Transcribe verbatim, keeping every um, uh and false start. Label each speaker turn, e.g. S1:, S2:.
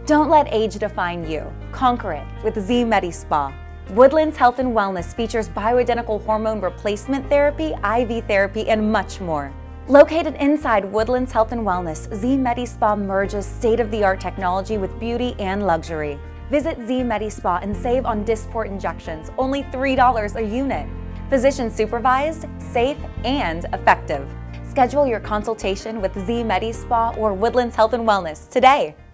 S1: Don't let age define you. Conquer it with Z Medispa. Woodlands Health and Wellness features bioidentical hormone replacement therapy, I V therapy, and much more. Located inside Woodlands Health and Wellness, Z Medispa merges state-of-the-art technology with beauty and luxury. Visit Z Medispa and save on Dysport injections, only three dollars a unit. Physician supervised, safe, and effective. Schedule your consultation with Z Medispa or Woodlands Health and Wellness today.